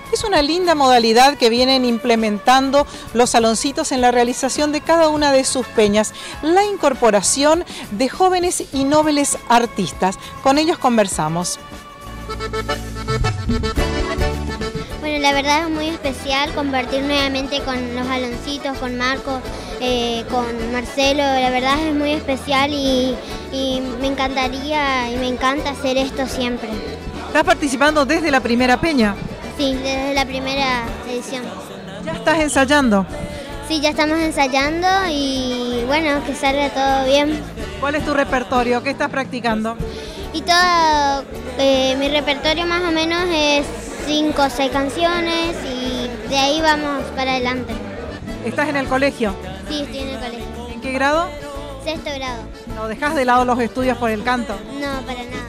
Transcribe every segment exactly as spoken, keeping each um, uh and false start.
Es una linda modalidad que vienen implementando los saloncitos en la realización de cada una de sus peñas, la incorporación de jóvenes y nobles artistas. Con ellos conversamos. Bueno, la verdad es muy especial compartir nuevamente con los Aloncitos, con Marco, eh, con Marcelo. La verdad es muy especial y, y me encantaría y me encanta hacer esto siempre. ¿Estás participando desde la primera peña? Sí, desde la primera edición. ¿Ya estás ensayando? Sí, ya estamos ensayando y bueno, que salga todo bien. ¿Cuál es tu repertorio? ¿Qué estás practicando? Y todo, eh, mi repertorio más o menos es cinco o seis canciones y de ahí vamos para adelante. ¿Estás en el colegio? Sí, estoy en el colegio. ¿En qué grado? Sexto grado. ¿No dejás de lado los estudios por el canto? No, para nada.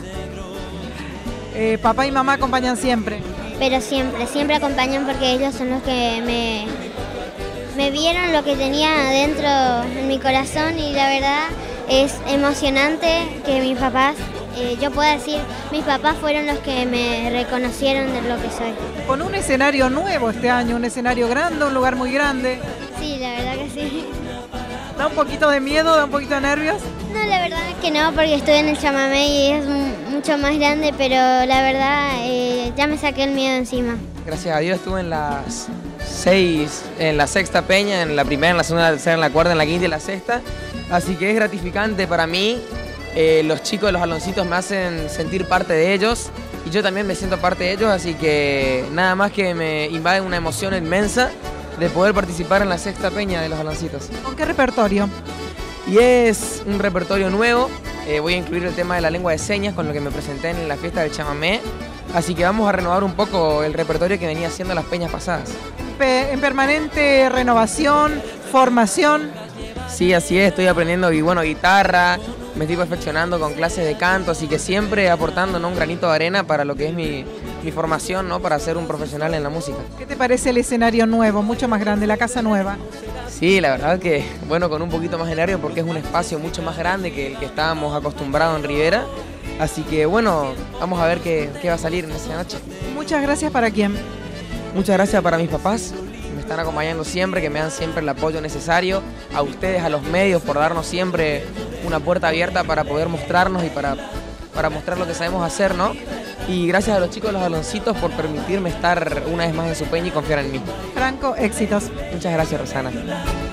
Eh, ¿Papá y mamá acompañan siempre? Pero siempre, siempre acompañan porque ellos son los que me, me vieron lo que tenía adentro en mi corazón y la verdad es emocionante que mis papás, eh, yo pueda decir, mis papás fueron los que me reconocieron de lo que soy. Con un escenario nuevo este año, un escenario grande, un lugar muy grande. Sí, la verdad que sí. ¿Da un poquito de miedo, da un poquito de nervios? No, la verdad es que no, porque estoy en el chamamé y es mucho más grande, pero la verdad eh, ya me saqué el miedo encima. Gracias a Dios estuve en las seis, en la sexta peña, en la primera, en la segunda, en la tercera, en la cuarta, en la quinta y la sexta. Así que es gratificante para mí. Eh, los chicos de los Aloncitos me hacen sentir parte de ellos y yo también me siento parte de ellos, así que nada más que me invade una emoción inmensa de poder participar en la sexta peña de los Aloncitos. ¿Con qué repertorio? Y es un repertorio nuevo, eh, voy a incluir el tema de la lengua de señas con lo que me presenté en la fiesta del chamamé, así que vamos a renovar un poco el repertorio que venía haciendo las peñas pasadas. Pe- en permanente renovación, formación. Sí, así es, estoy aprendiendo y bueno, guitarra, me estoy perfeccionando con clases de canto, así que siempre aportando, ¿no?, un granito de arena para lo que es mi, mi formación, ¿no?, para ser un profesional en la música. ¿Qué te parece el escenario nuevo, mucho más grande, la casa nueva? Sí, la verdad que, bueno, con un poquito más de nervio porque es un espacio mucho más grande que el que estábamos acostumbrados en Rivera, así que bueno, vamos a ver qué, qué va a salir en esa noche. Muchas gracias. ¿Para quién? Muchas gracias para mis papás, que me están acompañando siempre, que me dan siempre el apoyo necesario, a ustedes, a los medios, por darnos siempre una puerta abierta para poder mostrarnos y para, para mostrar lo que sabemos hacer, ¿no? Y gracias a los chicos de los Aloncitos por permitirme estar una vez más en su peña y confiar en mí. Franco, éxitos. Muchas gracias, Rosana.